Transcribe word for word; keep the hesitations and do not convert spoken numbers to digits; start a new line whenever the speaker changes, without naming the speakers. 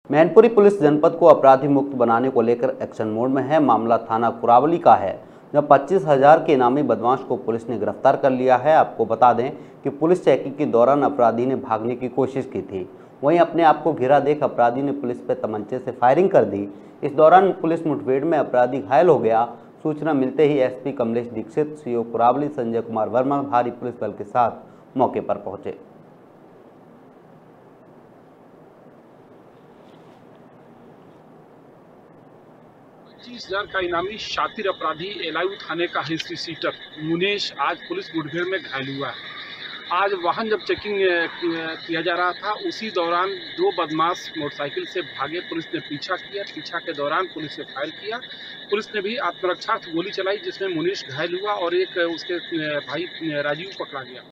Mainpuri police जनपद को अपराधी मुक्त बनाने को लेकर एक्शन मोड में है। मामला थाना कुरावली का है, जब पच्चीस हजार के इनामी बदमाश को पुलिस ने गिरफ्तार कर लिया है। आपको बता दें कि पुलिस चेकिंग के दौरान अपराधी ने भागने की कोशिश की थी। वहीं अपने आप को घिरा देख अपराधी ने पुलिस पर तमंचे से फायरिंग कर दी। इस दौरान पुलिस मुठभेड़ में अपराधी घायल हो गया। सूचना मिलते ही एसपी कमलेश दीक्षित, सीओ कुरावली संजय कुमार वर्मा भारी पुलिस बल के साथ मौके पर पहुंचे।
पच्चीस हजार का इनामी शातिर अपराधी एलायू थाने का हिस्ट्री सीटर मुनेश आज पुलिस मुठभेड़ में घायल हुआ है। आज वाहन जब चेकिंग किया जा रहा था, उसी दौरान दो बदमाश मोटरसाइकिल से भागे। पुलिस ने पीछा किया। पीछा के दौरान पुलिस ने फायर किया। पुलिस ने भी आत्मरक्षार्थ गोली चलाई, जिसमें मुनीश घायल हुआ और एक उसके भाई राजीव पकड़ा गया।